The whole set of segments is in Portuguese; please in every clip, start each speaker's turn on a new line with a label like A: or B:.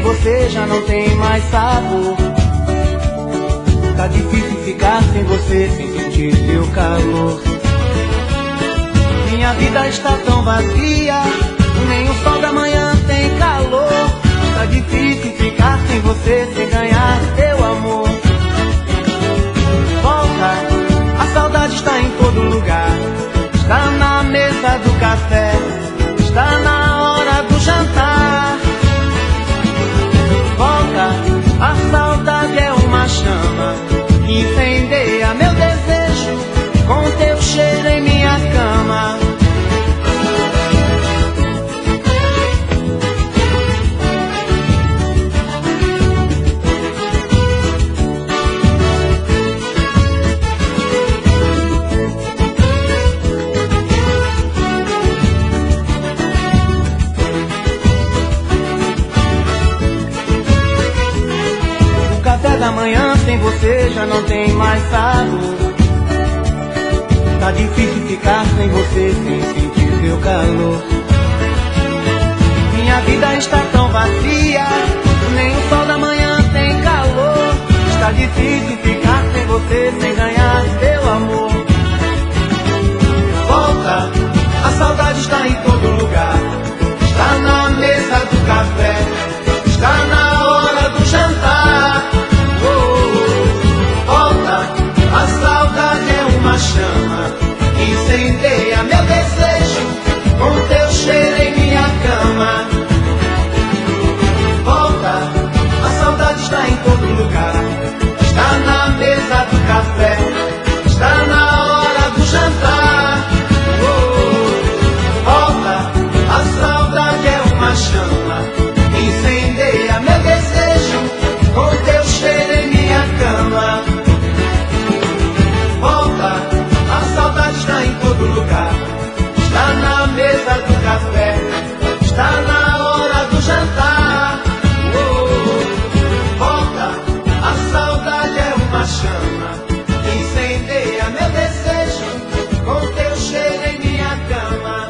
A: você já não tem mais sabor. Tá difícil ficar sem você, sem sentir seu calor. Minha vida está tão vazia, nem o sol da manhã tem calor. Tá difícil ficar sem você, sem ganhar teu amor. Volta, a saudade está em todo lugar. Está na mesa do café, está na hora do jantar. Volta, a saudade é uma chama que incendeia meu desejo com teu cheiro em minha cama. Da manhã sem você já não tem mais sabor. Tá difícil ficar sem você, sem sentir seu calor. Minha vida está tão vazia, nem o sol da manhã tem calor. Está difícil ficar sem você, sem ganhar teu amor. Volta, a saudade está em todo lugar. Está na mesa do café, está na hora do jantar. A saudade é uma chama que incendeia meu desejo com teu cheiro em minha cama. Volta, a saudade está em todo lugar. Está na mesa do café, está na hora do jantar. Volta, a saudade é uma chama que incendeia meu desejo com teu cheiro em minha cama. Está em todo lugar, está na mesa do café, está na hora do jantar. Volta, a saudade é uma chama que incendeia meu desejo com teu cheiro em minha cama.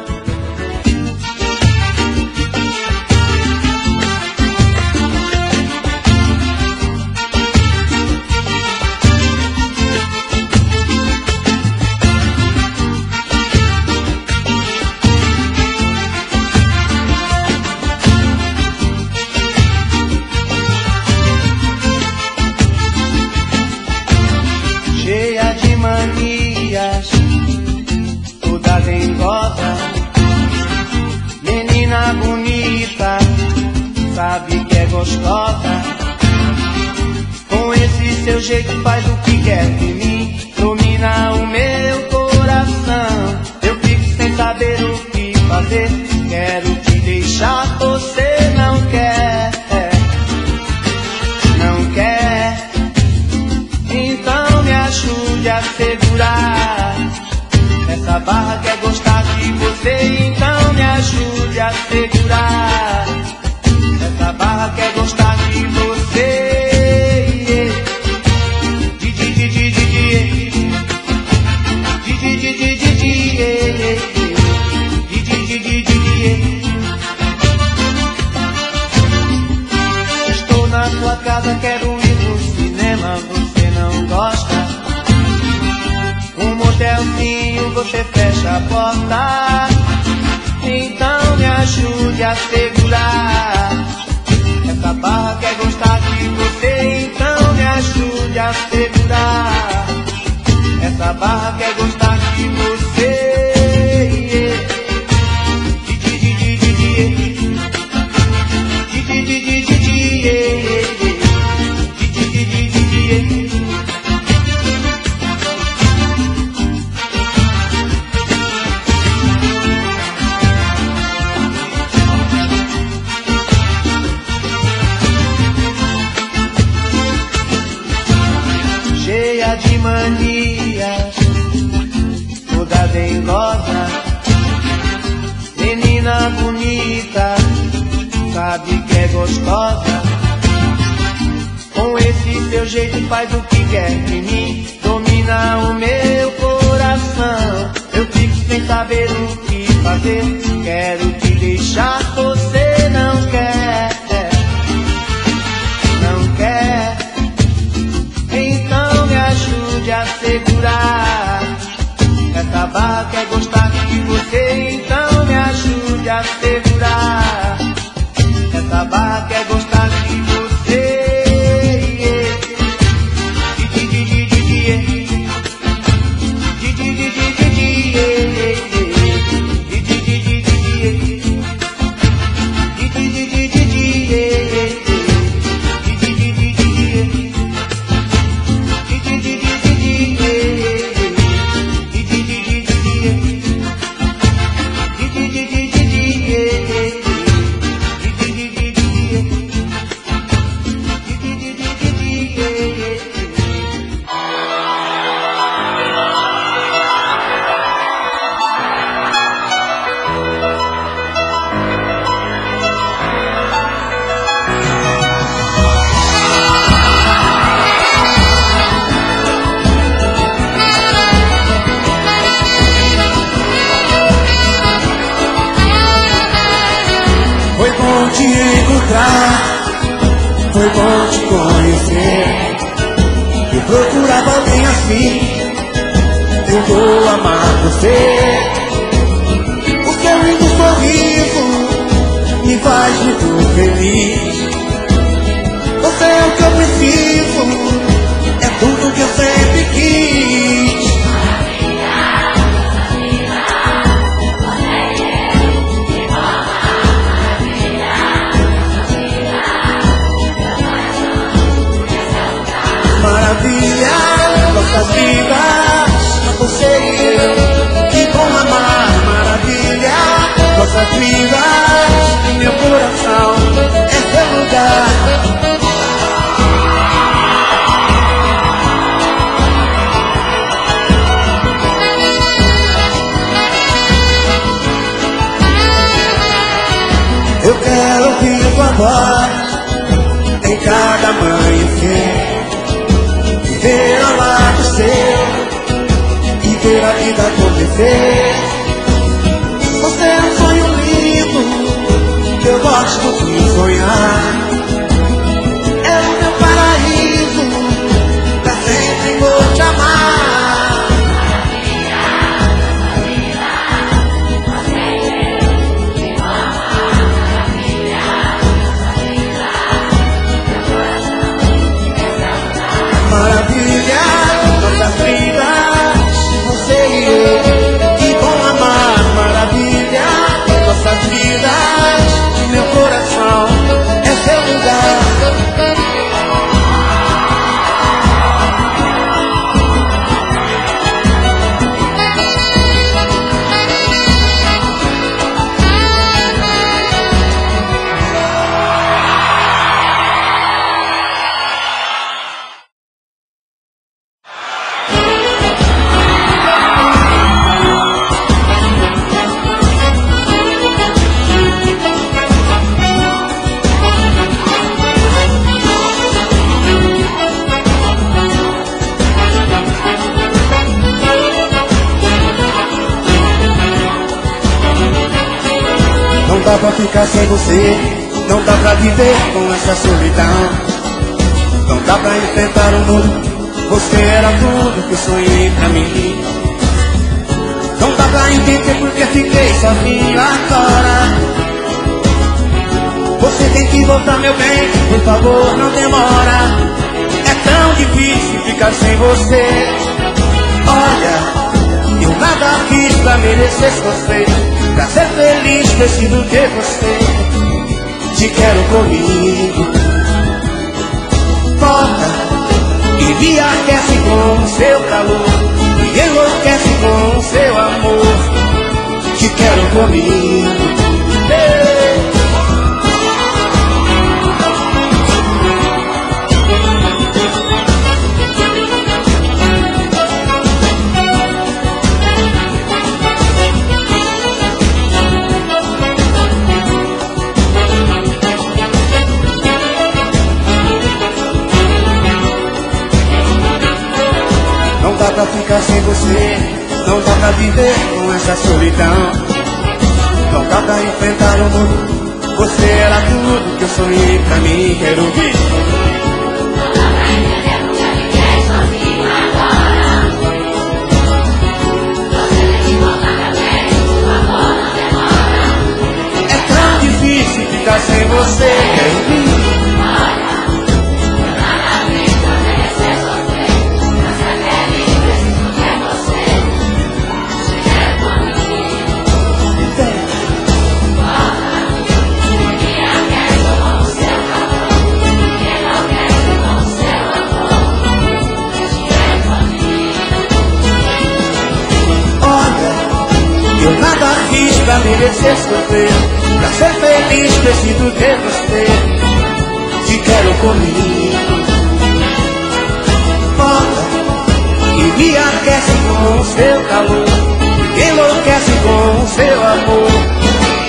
A: Toda dengosa, menina bonita, sabe que é gostosa. Com esse seu jeito faz o que quer de mim, domina o meu coração. Eu fico sem saber o que fazer, quero te deixar, você não quer, não quer. Então me ajude a segurar essa barra, quer gostar de você, então me ajude a segurar essa barra, quer gostar de você. Estou na sua casa, quero ir no cinema, você não gosta. Um motelzinho, você fecha a porta. Então me ajude a segurar essa barra, quer gostar de você, então me ajude a segurar essa barra, quer gostar de você. Cheia de manias, toda dengosa, menina bonita, sabe que é gostosa. Com esse seu jeito faz o que quer de mim, domina o meu coração. Eu fico sem saber o que fazer, quero te deixar, você não quer. segurar. Essa barra quer gostar de você, então me ajude a segurar. Essa barra quer gostar de você.
B: Te encontrar, foi bom te conhecer. Eu procurava alguém assim, eu vou amar você. O seu lindo sorriso me faz muito feliz. Você é o que eu preciso, é tudo que eu sempre quis. Maravilha, nossas vidas, você e eu, que bom amar. Maravilha, nossas vidas, meu coração é seu lugar. Eu quero ouvir tua voz em cada amanhecer, ver ao lado seu e ver a vida acontecer. Você é um sonho lindo, eu gosto de sonhar. É o meu paraíso, pra sempre vou te amar. Maravilha, nossas vidas, você e eu, que bom amar. Maravilha, nossas vidas, meu coração é seu lugar. Não dá pra ficar sem você, não dá pra viver com essa solidão. Não dá pra enfrentar o mundo, você era tudo que eu sonhei pra mim. Não dá pra entender porque fiquei sozinho agora. Você tem que voltar, meu bem, por favor, não demora. É tão difícil ficar sem você. Olha, eu nada fiz pra merecer você. Pra ser feliz preciso de você. Te quero comigo. Volta e me aquece com o seu calor, me enlouquece com o seu amor. Te quero comigo. Não dá pra ficar sem você, não dá pra viver com essa solidão. Não dá pra enfrentar o mundo, você era tudo que eu sonhei pra mim. Quero ouvir.
C: Não dá pra entender porque eu fiquei sozinho agora.
B: pra merecer sofrer. Pra ser feliz preciso ter você. Te quero comigo. Volta e me aquece com o seu calor, enlouquece com o seu amor.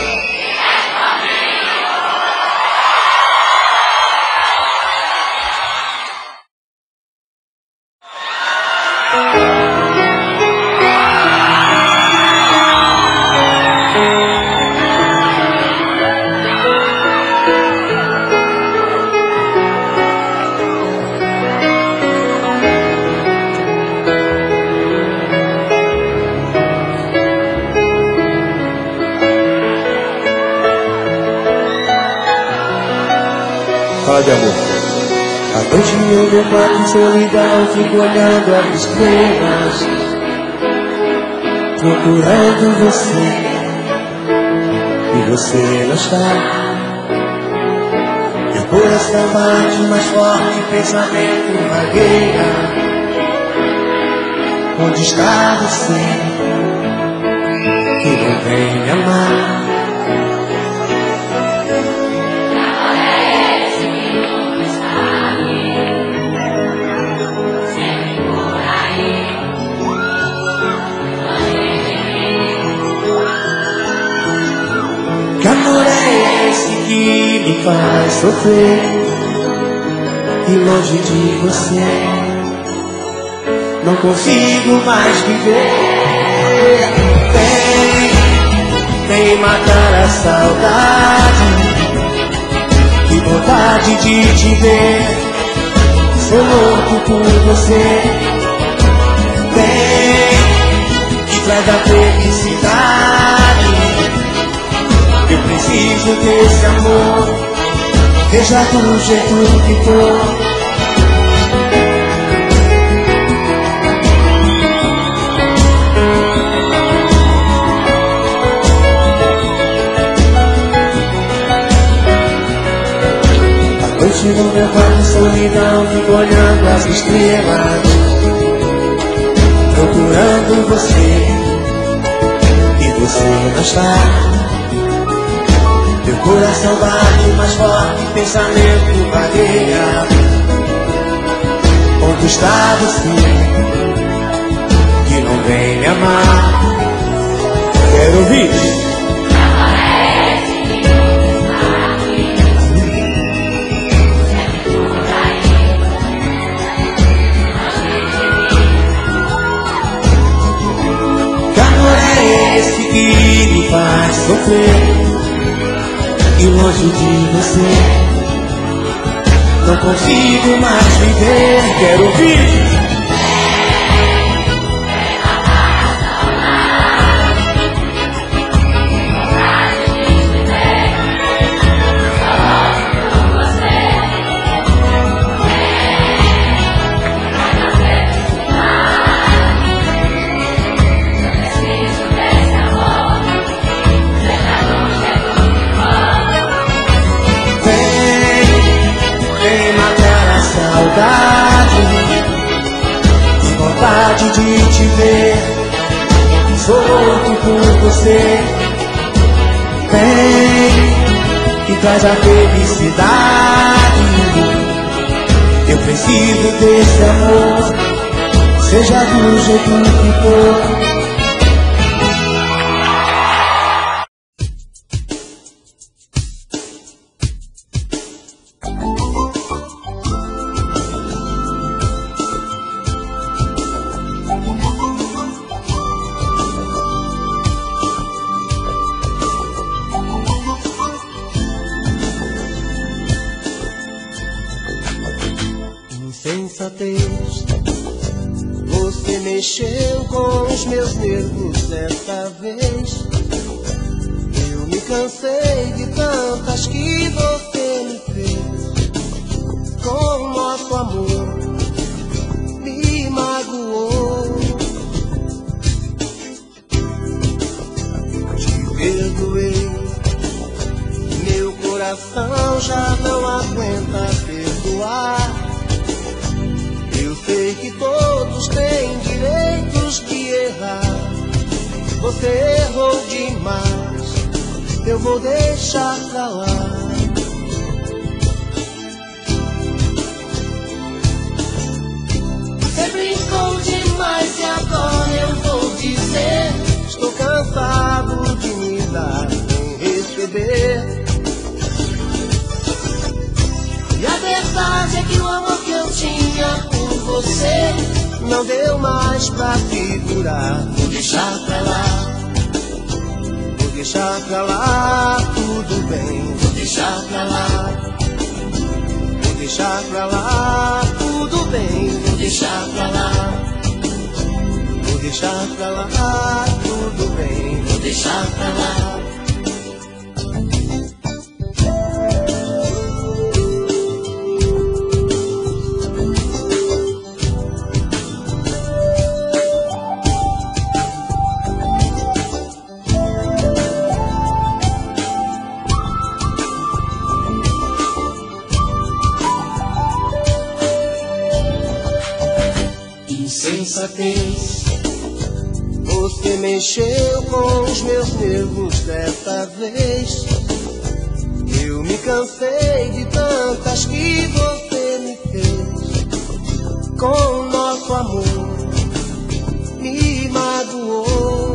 C: Fala de amor.
B: À noite eu me mato em solidão, fico olhando as estrelas, procurando você, e você não está. Meu coração bate mais forte, pensamento vagueia. Onde está você, que não vem me amar? Que amor é esse que me faz sofrer? E longe de você não consigo mais viver. Vem matar a saudade, que vontade de te ver. Sou louco por você. Vem, que traz a felicidade. Eu preciso desse amor, seja do jeito que for. À noite no meu quarto solidão, fico olhando as estrelas, procurando você, e você não está. Meu coração bate mais forte, pensamento vagueia. Onde está você, que não vem me amar? Quero ouvir. Que amor é esse que me faz sofrer? E longe de você não consigo mais viver. Quero ouvir. Que vontade de te ver. Sou louco por você. Vem, que traz a felicidade. Eu preciso desse amor, seja do jeito que for. Insensatez, você mexeu com os meus nervos desta vez. Eu me cansei de tantas que você me fez. Com o nosso amor me magoou. Te perdoei, meu coração já não aguenta perdoar. Eu sei que todos têm direitos de errar. Você errou demais, eu vou deixar pra lá.
A: Você brincou demais e agora eu vou dizer:
B: estou cansado de me dar sem receber.
A: E a verdade é que o amor que eu tinha por você
B: não deu mais pra segurar.
A: vou deixar pra lá.
B: Vou deixar pra lá, tudo bem.
A: Vou deixar pra lá.
B: Vou deixar pra lá, tudo bem.
A: Vou deixar pra lá.
B: Vou deixar pra lá, tudo bem.
A: Vou deixar pra lá. Insensatez,
B: você mexeu com os meus nervos dessa vez. Eu me cansei de tantas que você me fez. Com o nosso amor me magoou.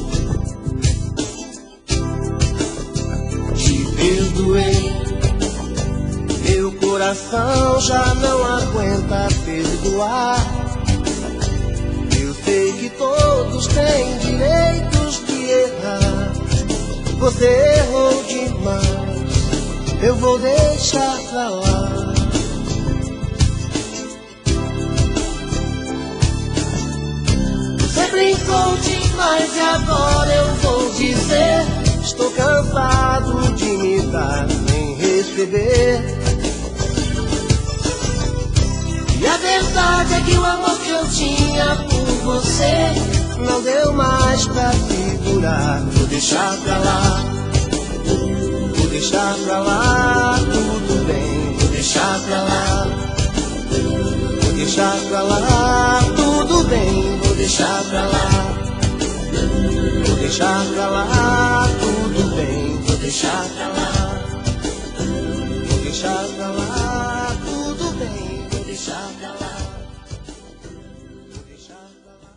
A: te perdoei.
B: Meu coração já não aguenta perdoar. Eu sei que todos têm direitos de errar. Você errou demais, eu vou deixar pra lá.
A: Você brincou demais e agora eu vou dizer:
B: estou cansado de me dar sem receber.
A: e a verdade é que o amor que eu tinha por você
B: não deu mais pra segurar.
A: vou deixar pra lá.
B: Vou deixar pra lá, tudo bem.
A: Vou deixar pra lá.
B: Vou deixar pra lá, tudo bem.
A: Vou deixar pra lá.
B: Vou deixar pra lá, tudo bem.
A: Vou deixar pra lá.
B: Vou deixar pra lá, tudo bem.
A: Vou deixar pra lá.
B: Vou deixar pra lá.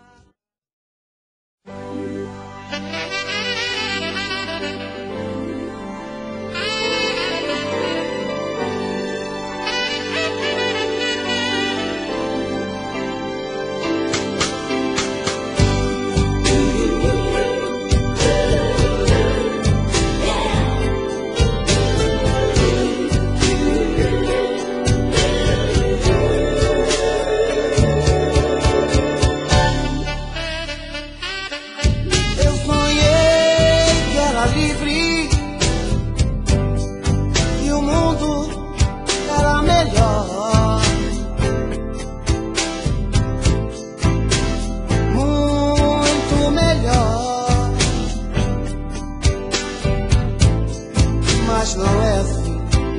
B: Mas não é assim.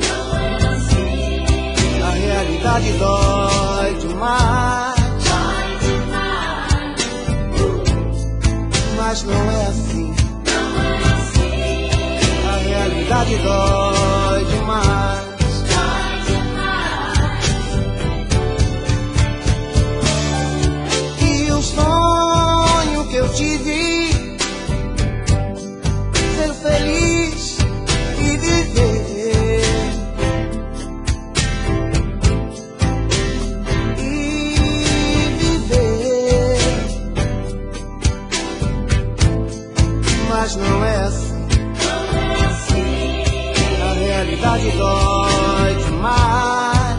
B: A realidade dói demais. Mas não é assim. A realidade dói demais. E o sonho que eu tive, ser feliz e viver, mas não é assim. A realidade dói demais,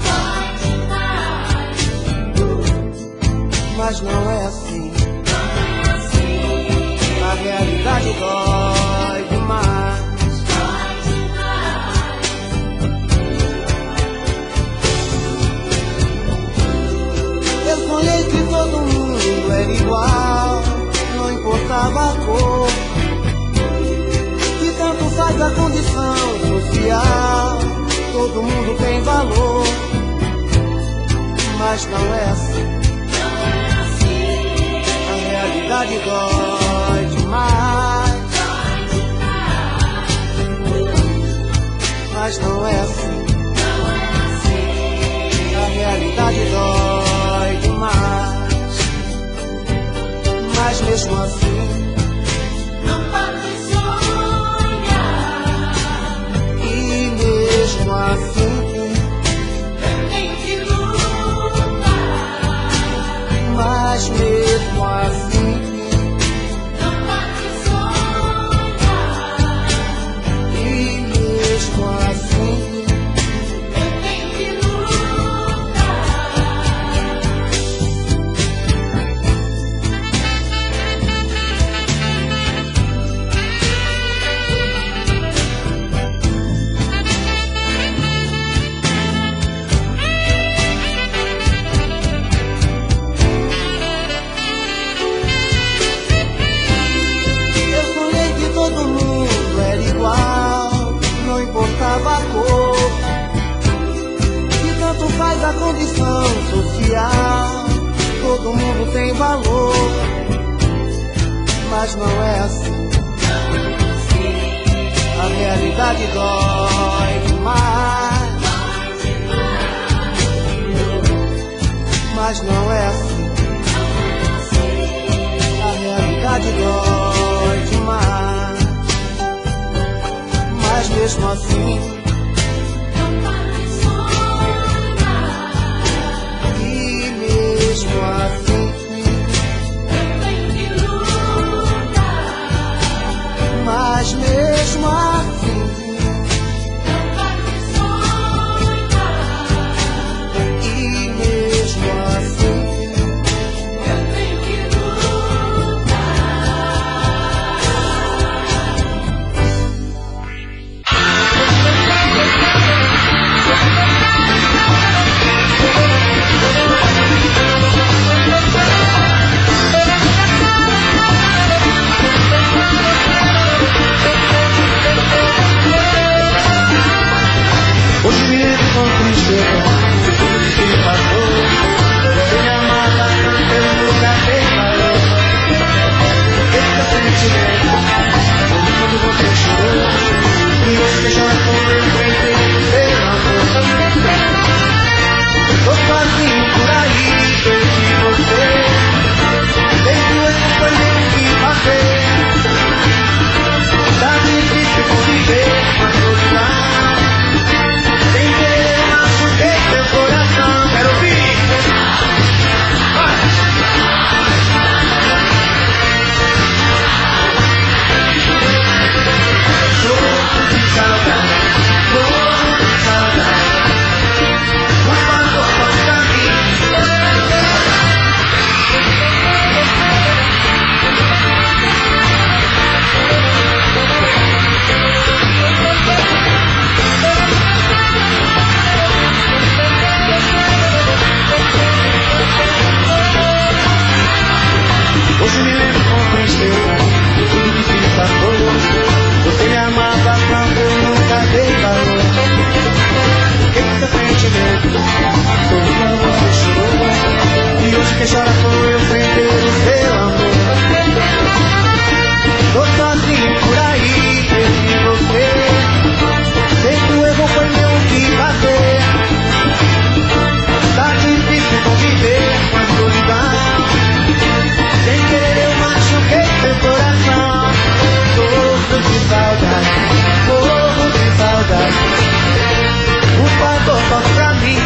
B: mas não é assim. A realidade dói demais. Eu sonhei que todo mundo era igual, não importava a cor, que tanto faz a condição social, todo mundo tem valor, mas não é assim. A realidade dói demais,
A: mas não é assim. A realidade dói demais, mas não é assim. A realidade dói demais, mas mesmo assim. E mesmo assim. Mas mesmo assim, e mesmo assim, eu tenho que hoje me lembro com tristeza de tudo que passou. Você me amava tanto, eu nunca dei valor. Esse sentimento, quando você chorou, e você já foi, eu tentei o seu amor. Tô sozinho por aí, perdi você. Desde o erro foi nem o que fazer. Tá difícil conviver com a solidão. Quero ouvir! Morro de saudade, por favor, volte pra mim. Hoje me lembro com tristeza de tudo que passou. Você me amava tanto, eu nunca dei valor. Esse sentimento, foi quando você chorou. E hoje quem chora sou eu, sem ter o seu amor. Tô sozinho por aí, perdi você. Sei que o erro foi meu, o que fazer. Tá difícil conviver com a solidão. Sem querer eu machuquei seu coração. Sofro de saudade, morro de saudade. Por favor, volte pra mim.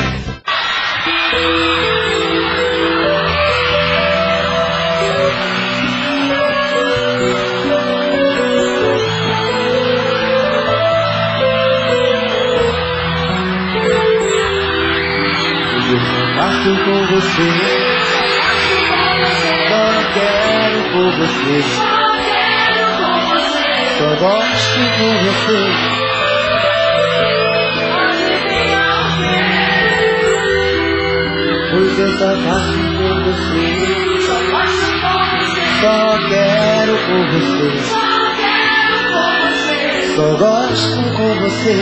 A: Eu só faço com você. Só quero por você, só gosto por você. Pois eu só faço por você, só quero por você, só gosto por você.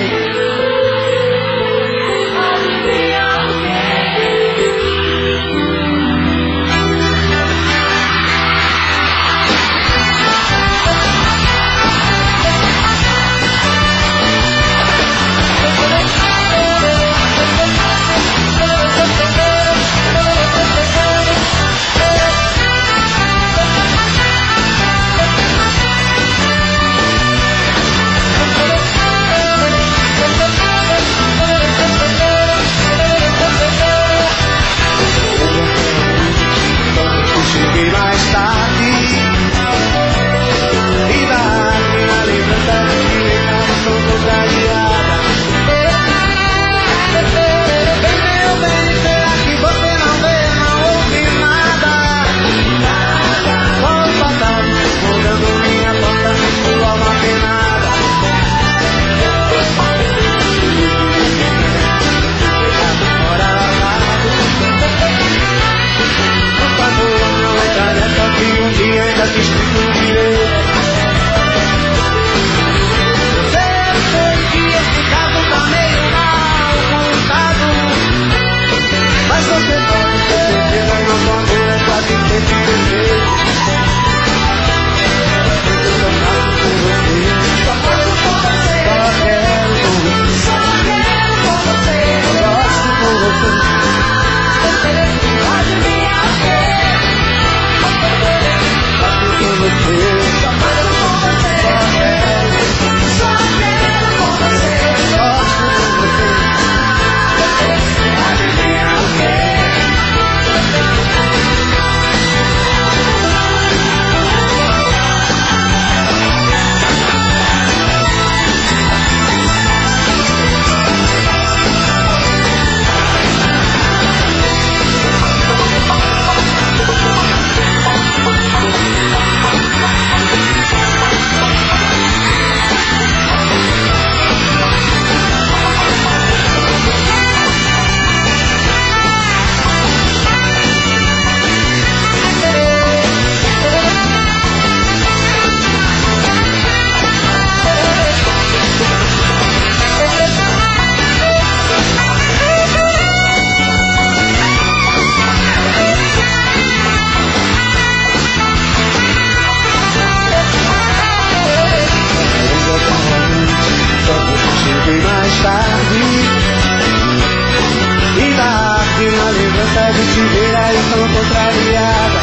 B: te ver aí tão contrariada.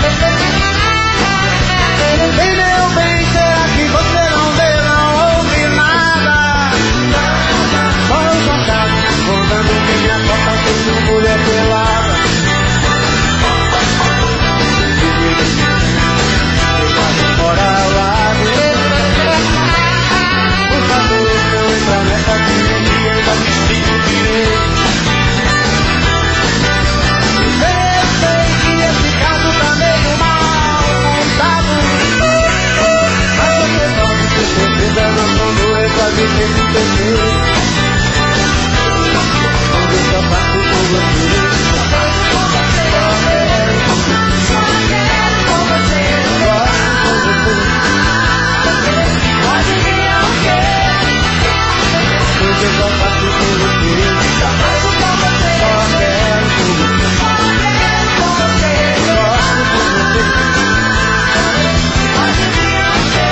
B: Bem, meu bem, será que você não vê, não ouve nada? Só os contatos, contando que minha porta tem sua mulher pelada. Bora lá, por favor, não entra nessa vida, eu já me explico direito. Eu sei que esse caso tá meio mal montado, mas você pode ter certeza, não sou doido pra me ter que perder. Onde eu só faço com você, só faço com você, só quero com você, gosto com você. Pode vir ao quê? Hoje eu só faço com você, só faço com você, só quero com você, gosto com você. Pode vir ao quê?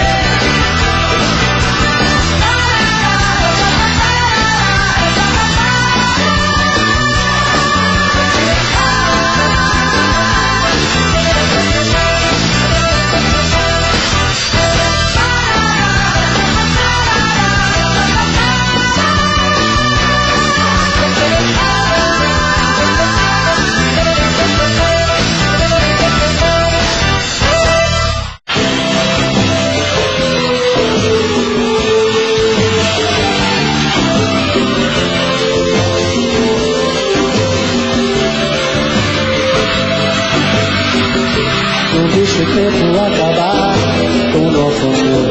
B: Não deixa o tempo acabar com o nosso amor.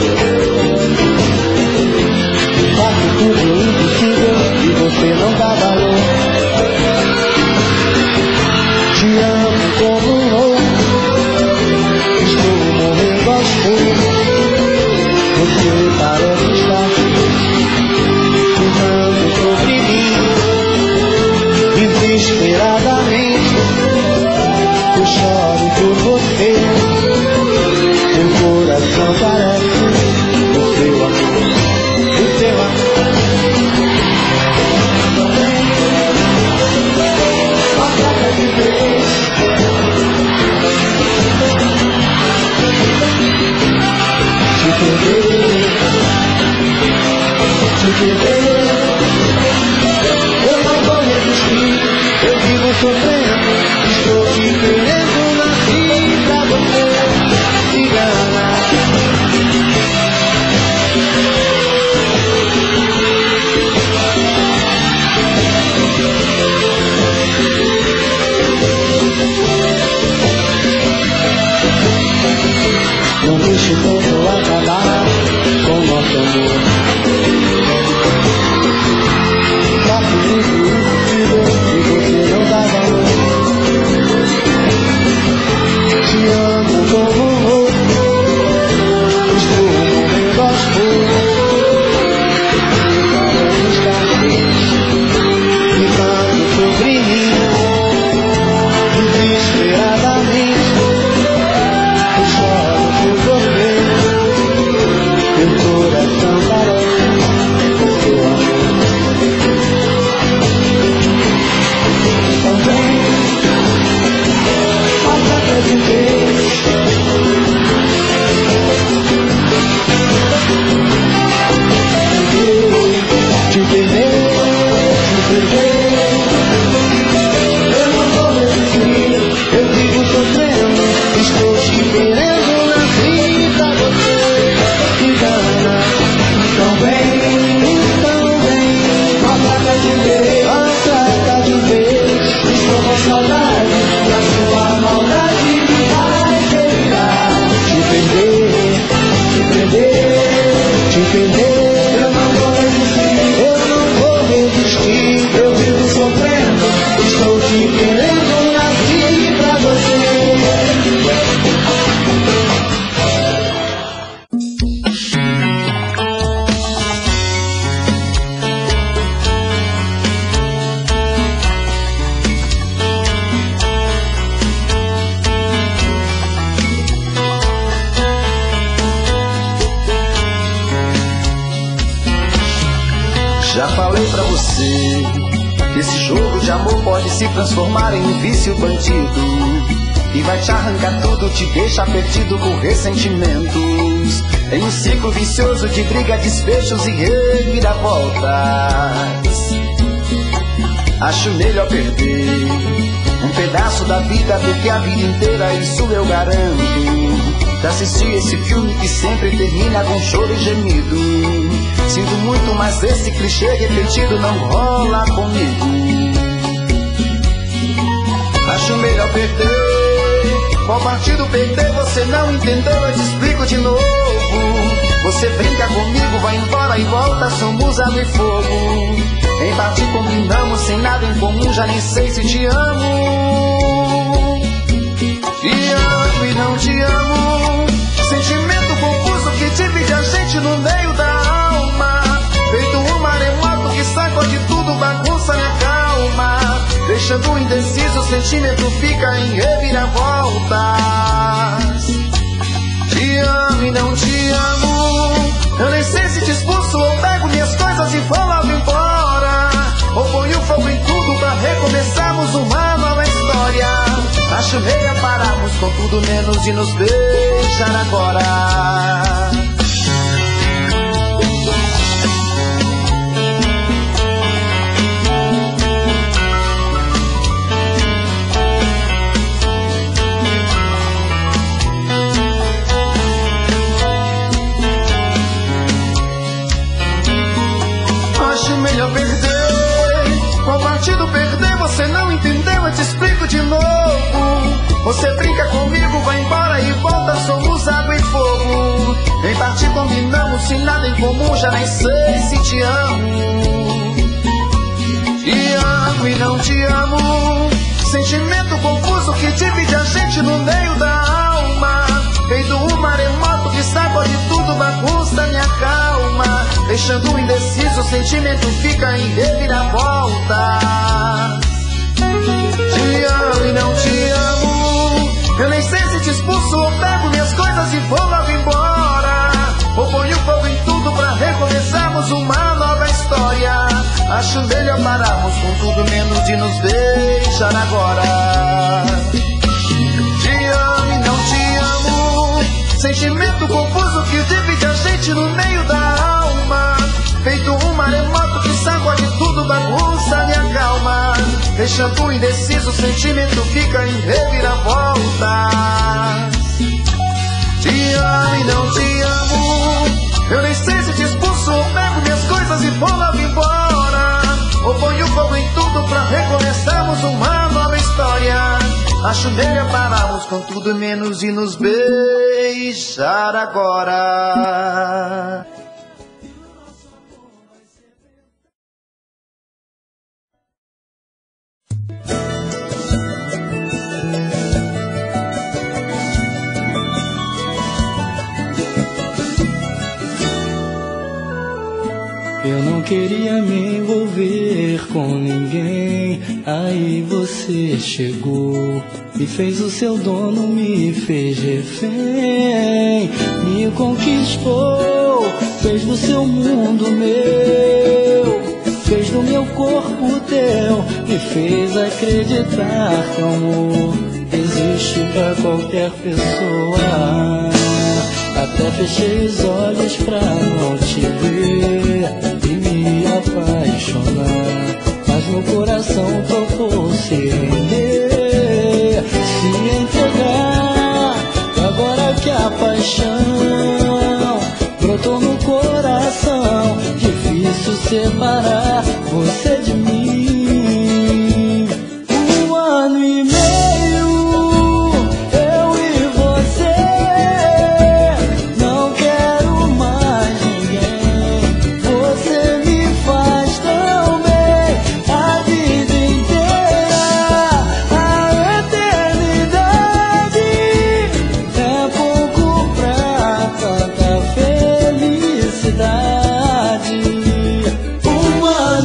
B: Faço tudo impossível e você não dá valor. Te amo como um louco, estou morrendo aos poucos. Você parece estar ficando sobre mim, desesperadamente. Eu choro por você, meu coração parece o seu amor, o seu amor. Passa pra viver, te perder, eu não vou resistir, eu vivo sofrendo, estou te querendo, nasci pra você se enganar. Não deixe o tempo acabar com o nosso amor. Faço tudo impossível e você não dá valor. Te amo como um louco, estou morrendo aos poucos. Parece estar ficando sobre mim, desesperadamente. Eu choro por você, meu coração parece o seu amor. Também passa pra viver, te perder, eu não vou resistir, eu vivo sofrendo, estou te querendo, nasci pra você se enganar. Então vem, passa pra viver, estou com saudade da sua maldade que vai quebrar. Te perder, eu não vou resistir, eu vivo sofrendo, estou te querendo, nasci pra você.
C: Já falei pra você
A: Esse jogo de amor pode se transformar em um vício bandido e vai te arrancar tudo, te deixa perdido por ressentimentos, em um ciclo vicioso de briga, desfechos e reviravoltas. Acho melhor perder um pedaço da vida do que a vida inteira, isso eu garanto. Já assisti esse filme que sempre termina com choro e gemido. Sinto muito, mas esse clichê repetido não rola comigo. Acho melhor perder. Qual partido perder? Você não entendeu, eu te explico de novo. Você brinca comigo, vai embora e volta, somos água e fogo. Em parte combinamos, sem nada em comum, já nem sei se te amo. Te amo e não te amo. Sentimento confuso que divide a gente no meio da alma. Feito um maremoto que sacode tudo, bagunça minha calma. Deixando indeciso, o sentimento fica em reviravoltas. Te amo e não te amo. Eu nem sei se te expulso ou pego minhas coisas e vou logo embora, ou ponho fogo em tudo pra recomeçarmos uma nova história. Acho melhor pararmos com tudo menos de nos beijar agora. Acho melhor perder. Qual partido perder? Você não entendeu, eu te explico de novo. Você brinca comigo, vai embora e volta, somos água e fogo. Em parte combinamos, sem nada em comum, já nem sei se te amo. Te amo e não te amo. Sentimento confuso que divide a gente no meio da alma. Feito um maremoto que sacode tudo, bagunça minha calma. Deixando indeciso, o sentimento fica em reviravolta. Te amo e não te amo. Eu nem sei se te expulso ou pego minhas coisas e vou logo embora, ou ponho fogo em tudo pra recomeçarmos uma nova história. Acho melhor pararmos com tudo menos de nos beijar agora. Te amo e não te amo. Sentimento confuso que divide a gente no meio da alma. Feito um maremoto que sacode tudo, bagunça minha calma. Deixando indeciso, o sentimento fica em reviravoltas. Te amo e não te amo. Eu nem sei se te expulso ou pego minhas coisas e vou logo embora, ou ponho fogo em tudo pra recomeçarmos uma nova história. Acho melhor pararmos com tudo menos de nos beijar agora.
C: Eu não queria me envolver com ninguém, aí você chegou e fez o seu dono, me fez refém, me conquistou, fez do seu mundo meu, fez do meu corpo teu, me fez acreditar que o amor existe pra qualquer pessoa. Até fechei os olhos pra não te ver e me apaixonar, mas meu coração topou se render, se entregar. Agora que a paixão brotou no coração, difícil separar você de mim. 1 ano e meio eu e você, não quero mais ninguém. Você me faz tão bem, a vida inteira, a eternidade é pouco pra tanta felicidade. 1 ano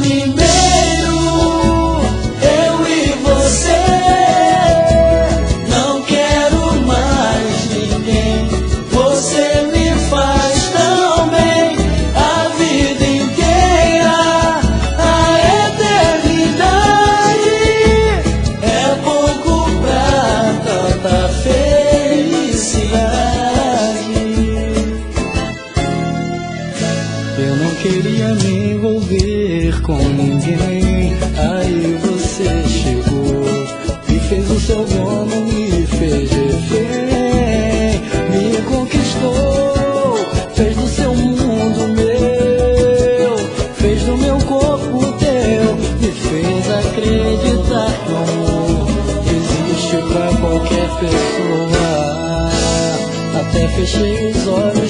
C: queria me envolver com ninguém. Aí você chegou, me fez o seu dono, me fez refém, me conquistou, fez do seu mundo meu, fez do meu corpo teu, me fez acreditar que o amor existe pra qualquer pessoa. Até fechei os olhos